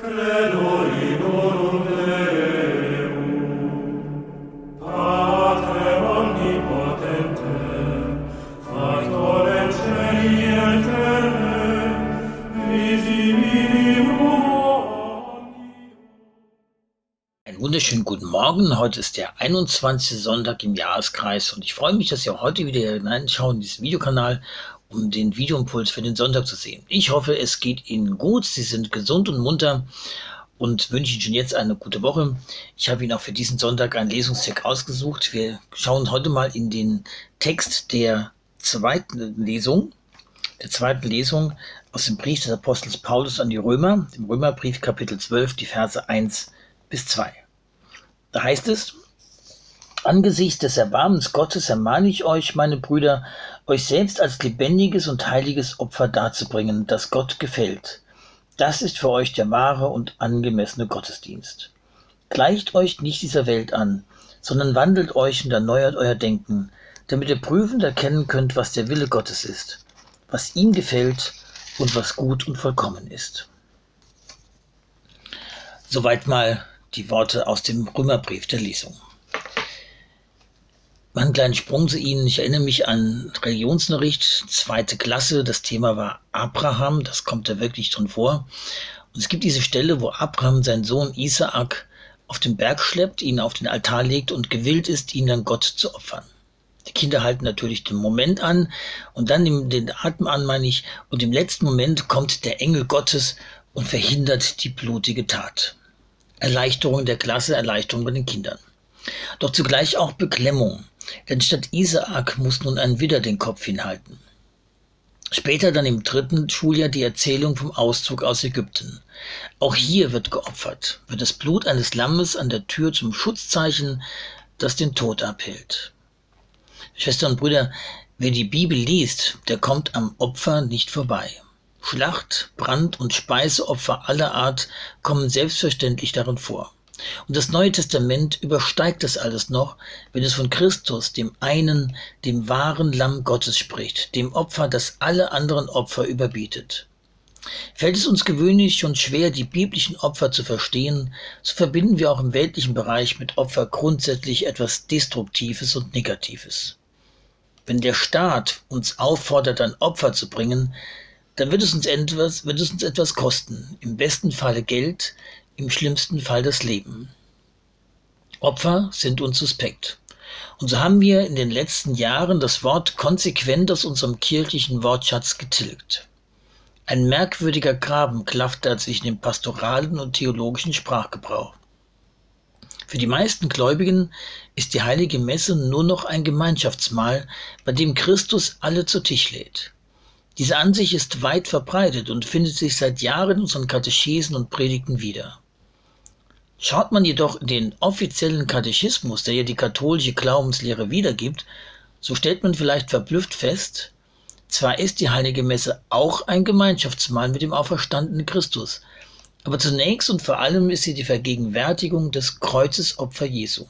Wunderschönen guten Morgen. Heute ist der 21. Sonntag im Jahreskreis und ich freue mich, dass Sie auch heute wieder hineinschauen in diesen Videokanal, um den Videoimpuls für den Sonntag zu sehen. Ich hoffe, es geht Ihnen gut, Sie sind gesund und munter und wünsche Ihnen schon jetzt eine gute Woche. Ich habe Ihnen auch für diesen Sonntag einen Lesungstext ausgesucht. Wir schauen heute mal in den Text der zweiten Lesung aus dem Brief des Apostels Paulus an die Römer, im Römerbrief Kapitel 12, die Verse 1 bis 2. Da heißt es: Angesichts des Erbarmens Gottes ermahne ich euch, meine Brüder, euch selbst als lebendiges und heiliges Opfer darzubringen, das Gott gefällt. Das ist für euch der wahre und angemessene Gottesdienst. Gleicht euch nicht dieser Welt an, sondern wandelt euch und erneuert euer Denken, damit ihr prüfend erkennen könnt, was der Wille Gottes ist, was ihm gefällt und was gut und vollkommen ist. Soweit mal die Worte aus dem Römerbrief der Lesung. Mal einen kleinen Sprung zu Ihnen. Ich erinnere mich an Religionsunterricht, 2. Klasse. Das Thema war Abraham. Das kommt da wirklich drin vor. Und es gibt diese Stelle, wo Abraham seinen Sohn Isaak auf den Berg schleppt, ihn auf den Altar legt und gewillt ist, ihn dann Gott zu opfern. Die Kinder halten natürlich den Moment an und dann den Atem an, meine ich. Und im letzten Moment kommt der Engel Gottes und verhindert die blutige Tat. Erleichterung der Klasse, Erleichterung bei den Kindern. Doch zugleich auch Beklemmung, denn statt Isaak muss nun ein Widder den Kopf hinhalten. Später dann im 3. Schuljahr die Erzählung vom Auszug aus Ägypten. Auch hier wird geopfert, wird das Blut eines Lammes an der Tür zum Schutzzeichen, das den Tod abhält. Schwestern und Brüder, wer die Bibel liest, der kommt am Opfer nicht vorbei. Schlacht-, Brand- und Speiseopfer aller Art kommen selbstverständlich darin vor. Und das Neue Testament übersteigt das alles noch, wenn es von Christus, dem einen, dem wahren Lamm Gottes spricht, dem Opfer, das alle anderen Opfer überbietet. Fällt es uns gewöhnlich schon schwer, die biblischen Opfer zu verstehen, so verbinden wir auch im weltlichen Bereich mit Opfer grundsätzlich etwas Destruktives und Negatives. Wenn der Staat uns auffordert, ein Opfer zu bringen, dann wird es uns etwas kosten, im besten Falle Geld, im schlimmsten Fall das Leben. Opfer sind uns suspekt. Und so haben wir in den letzten Jahren das Wort konsequent aus unserem kirchlichen Wortschatz getilgt. Ein merkwürdiger Graben klafft zwischen dem pastoralen und theologischen Sprachgebrauch. Für die meisten Gläubigen ist die heilige Messe nur noch ein Gemeinschaftsmahl, bei dem Christus alle zu Tisch lädt. Diese Ansicht ist weit verbreitet und findet sich seit Jahren in unseren Katechesen und Predigten wieder. Schaut man jedoch in den offiziellen Katechismus, der ja die katholische Glaubenslehre wiedergibt, so stellt man vielleicht verblüfft fest, zwar ist die Heilige Messe auch ein Gemeinschaftsmahl mit dem auferstandenen Christus, aber zunächst und vor allem ist sie die Vergegenwärtigung des Kreuzesopfer Jesu.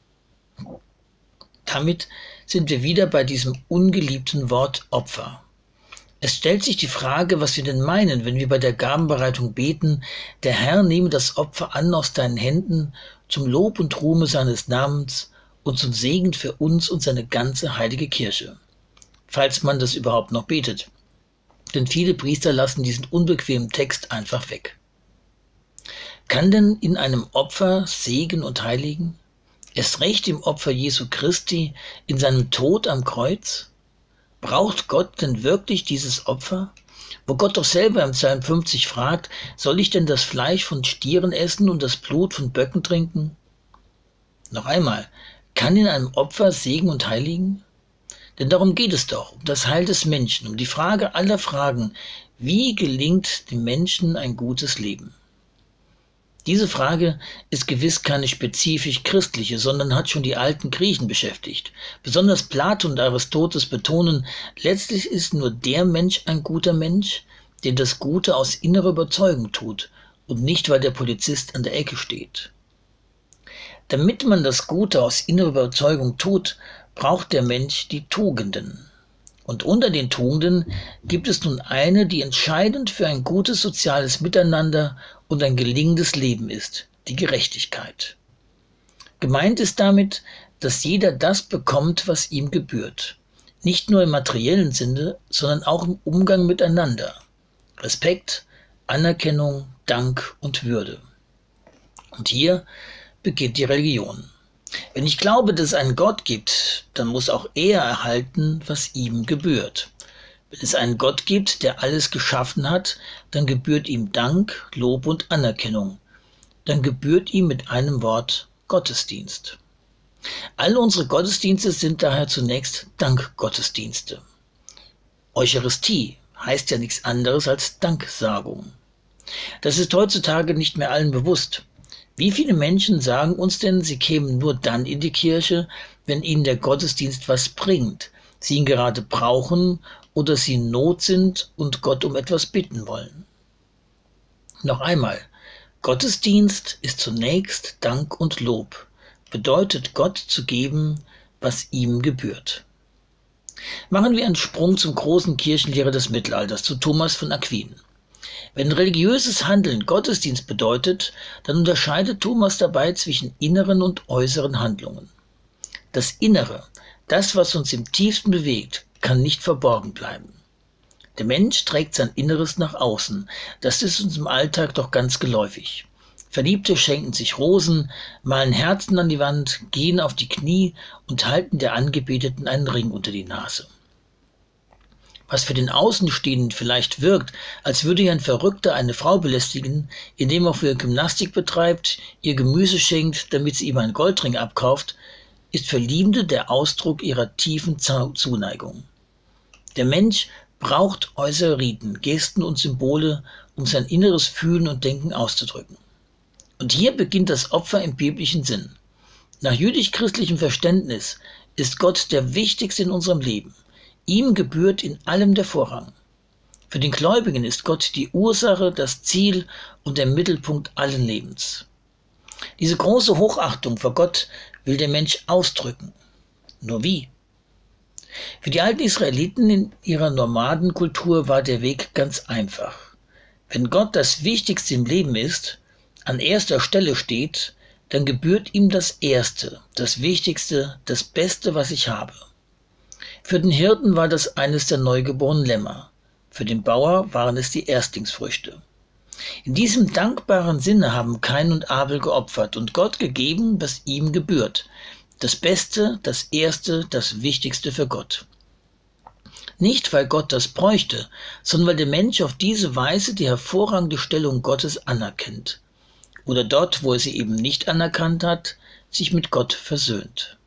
Damit sind wir wieder bei diesem ungeliebten Wort Opfer. Es stellt sich die Frage, was wir denn meinen, wenn wir bei der Gabenbereitung beten: Der Herr nehme das Opfer an aus deinen Händen, zum Lob und Ruhme seines Namens und zum Segen für uns und seine ganze heilige Kirche. Falls man das überhaupt noch betet. Denn viele Priester lassen diesen unbequemen Text einfach weg. Kann denn in einem Opfer Segen und Heiligen? Erst recht im Opfer Jesu Christi, in seinem Tod am Kreuz? Braucht Gott denn wirklich dieses Opfer? Wo Gott doch selber im Psalm 50 fragt: Soll ich denn das Fleisch von Stieren essen und das Blut von Böcken trinken? Noch einmal, kann in einem Opfer Segen und Heiligen? Denn darum geht es doch, um das Heil des Menschen, um die Frage aller Fragen: Wie gelingt dem Menschen ein gutes Leben? Diese Frage ist gewiss keine spezifisch christliche, sondern hat schon die alten Griechen beschäftigt. Besonders Platon und Aristoteles betonen, letztlich ist nur der Mensch ein guter Mensch, der das Gute aus innerer Überzeugung tut und nicht, weil der Polizist an der Ecke steht. Damit man das Gute aus innerer Überzeugung tut, braucht der Mensch die Tugenden. Und unter den Tugenden gibt es nun eine, die entscheidend für ein gutes soziales Miteinander und ein gelingendes Leben ist: die Gerechtigkeit. Gemeint ist damit, dass jeder das bekommt, was ihm gebührt. Nicht nur im materiellen Sinne, sondern auch im Umgang miteinander. Respekt, Anerkennung, Dank und Würde. Und hier beginnt die Religion. Wenn ich glaube, dass es einen Gott gibt, dann muss auch er erhalten, was ihm gebührt. Wenn es einen Gott gibt, der alles geschaffen hat, dann gebührt ihm Dank, Lob und Anerkennung. Dann gebührt ihm mit einem Wort Gottesdienst. All unsere Gottesdienste sind daher zunächst Dankgottesdienste. Eucharistie heißt ja nichts anderes als Danksagung. Das ist heutzutage nicht mehr allen bewusst. Wie viele Menschen sagen uns denn, sie kämen nur dann in die Kirche, wenn ihnen der Gottesdienst was bringt, sie ihn gerade brauchen oder sie in Not sind und Gott um etwas bitten wollen? Noch einmal, Gottesdienst ist zunächst Dank und Lob, bedeutet Gott zu geben, was ihm gebührt. Machen wir einen Sprung zum großen Kirchenlehrer des Mittelalters, zu Thomas von Aquin. Wenn religiöses Handeln Gottesdienst bedeutet, dann unterscheidet Thomas dabei zwischen inneren und äußeren Handlungen. Das Innere, das, was uns im tiefsten bewegt, kann nicht verborgen bleiben. Der Mensch trägt sein Inneres nach außen. Das ist uns im Alltag doch ganz geläufig. Verliebte schenken sich Rosen, malen Herzen an die Wand, gehen auf die Knie und halten der Angebeteten einen Ring unter die Nase. Was für den Außenstehenden vielleicht wirkt, als würde hier ein Verrückter eine Frau belästigen, indem er für ihr Gymnastik betreibt, ihr Gemüse schenkt, damit sie ihm einen Goldring abkauft, ist für Liebende der Ausdruck ihrer tiefen Zuneigung. Der Mensch braucht äußere Riten, Gesten und Symbole, um sein inneres Fühlen und Denken auszudrücken. Und hier beginnt das Opfer im biblischen Sinn. Nach jüdisch-christlichem Verständnis ist Gott der Wichtigste in unserem Leben. Ihm gebührt in allem der Vorrang. Für den Gläubigen ist Gott die Ursache, das Ziel und der Mittelpunkt allen Lebens. Diese große Hochachtung vor Gott will der Mensch ausdrücken. Nur wie? Für die alten Israeliten in ihrer Nomadenkultur war der Weg ganz einfach. Wenn Gott das Wichtigste im Leben ist, an erster Stelle steht, dann gebührt ihm das Erste, das Wichtigste, das Beste, was ich habe. Für den Hirten war das eines der neugeborenen Lämmer. Für den Bauer waren es die Erstlingsfrüchte. In diesem dankbaren Sinne haben Kain und Abel geopfert und Gott gegeben, was ihm gebührt. Das Beste, das Erste, das Wichtigste für Gott. Nicht, weil Gott das bräuchte, sondern weil der Mensch auf diese Weise die hervorragende Stellung Gottes anerkennt. Oder dort, wo er sie eben nicht anerkannt hat, sich mit Gott versöhnt.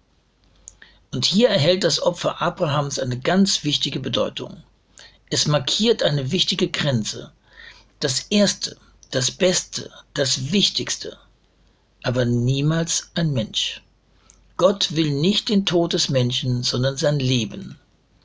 Und hier erhält das Opfer Abrahams eine ganz wichtige Bedeutung. Es markiert eine wichtige Grenze. Das Erste, das Beste, das Wichtigste, aber niemals ein Mensch. Gott will nicht den Tod des Menschen, sondern sein Leben.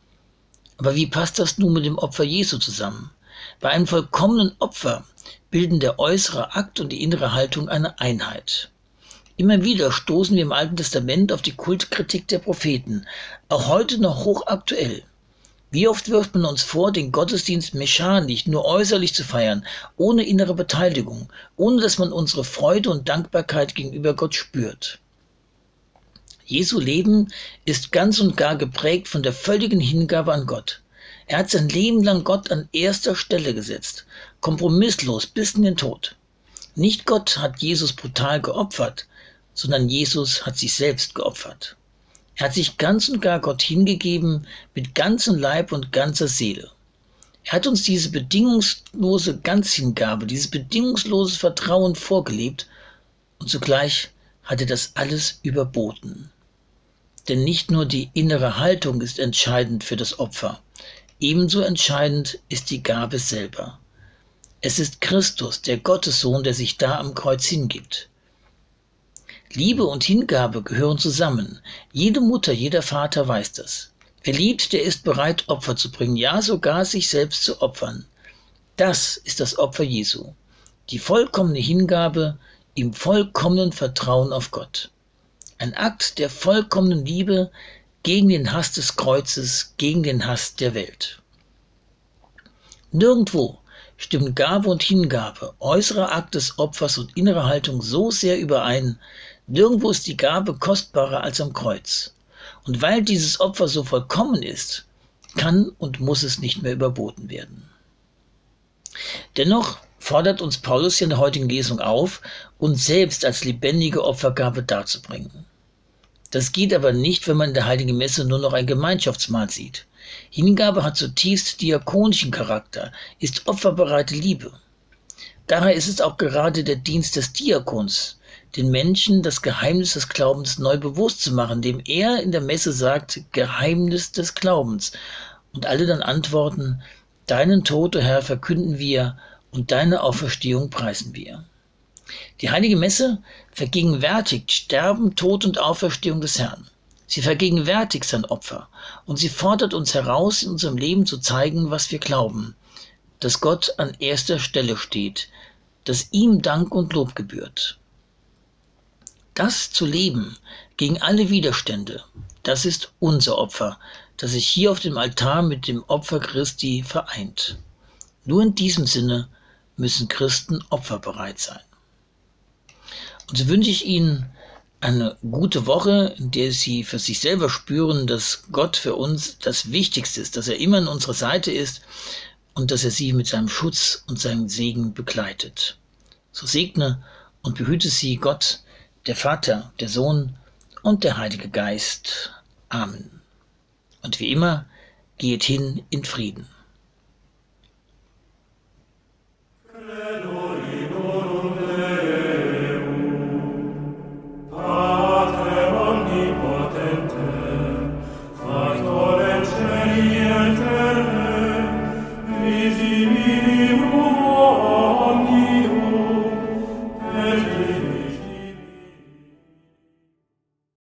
Aber wie passt das nun mit dem Opfer Jesu zusammen? Bei einem vollkommenen Opfer bilden der äußere Akt und die innere Haltung eine Einheit. Immer wieder stoßen wir im Alten Testament auf die Kultkritik der Propheten, auch heute noch hochaktuell. Wie oft wirft man uns vor, den Gottesdienst mechanisch, nur äußerlich zu feiern, ohne innere Beteiligung, ohne dass man unsere Freude und Dankbarkeit gegenüber Gott spürt. Jesu Leben ist ganz und gar geprägt von der völligen Hingabe an Gott. Er hat sein Leben lang Gott an erster Stelle gesetzt, kompromisslos bis in den Tod. Nicht Gott hat Jesus brutal geopfert, sondern Jesus hat sich selbst geopfert. Er hat sich ganz und gar Gott hingegeben, mit ganzem Leib und ganzer Seele. Er hat uns diese bedingungslose Ganzhingabe, dieses bedingungslose Vertrauen vorgelebt und zugleich hat er das alles überboten. Denn nicht nur die innere Haltung ist entscheidend für das Opfer, ebenso entscheidend ist die Gabe selber. Es ist Christus, der Gottessohn, der sich da am Kreuz hingibt. Liebe und Hingabe gehören zusammen. Jede Mutter, jeder Vater weiß das. Wer liebt, der ist bereit, Opfer zu bringen, ja sogar sich selbst zu opfern. Das ist das Opfer Jesu. Die vollkommene Hingabe im vollkommenen Vertrauen auf Gott. Ein Akt der vollkommenen Liebe, gegen den Hass des Kreuzes, gegen den Hass der Welt. Nirgendwo stimmen Gabe und Hingabe, äußerer Akt des Opfers und innere Haltung so sehr überein. Nirgendwo ist die Gabe kostbarer als am Kreuz. Und weil dieses Opfer so vollkommen ist, kann und muss es nicht mehr überboten werden. Dennoch fordert uns Paulus in der heutigen Lesung auf, uns selbst als lebendige Opfergabe darzubringen. Das geht aber nicht, wenn man in der Heiligen Messe nur noch ein Gemeinschaftsmahl sieht. Hingabe hat zutiefst diakonischen Charakter, ist opferbereite Liebe. Daher ist es auch gerade der Dienst des Diakons, den Menschen das Geheimnis des Glaubens neu bewusst zu machen, dem er in der Messe sagt, Geheimnis des Glaubens. Und alle dann antworten, deinen Tod, o Herr, verkünden wir und deine Auferstehung preisen wir. Die Heilige Messe vergegenwärtigt Sterben, Tod und Auferstehung des Herrn. Sie vergegenwärtigt sein Opfer und sie fordert uns heraus, in unserem Leben zu zeigen, was wir glauben, dass Gott an erster Stelle steht, dass ihm Dank und Lob gebührt. Das zu leben gegen alle Widerstände, das ist unser Opfer, das sich hier auf dem Altar mit dem Opfer Christi vereint. Nur in diesem Sinne müssen Christen opferbereit sein. Und so wünsche ich Ihnen eine gute Woche, in der Sie für sich selber spüren, dass Gott für uns das Wichtigste ist, dass er immer an unserer Seite ist und dass er Sie mit seinem Schutz und seinem Segen begleitet. So segne und behüte Sie Gott, der Vater, der Sohn und der Heilige Geist. Amen. Und wie immer, geht hin in Frieden. Credo.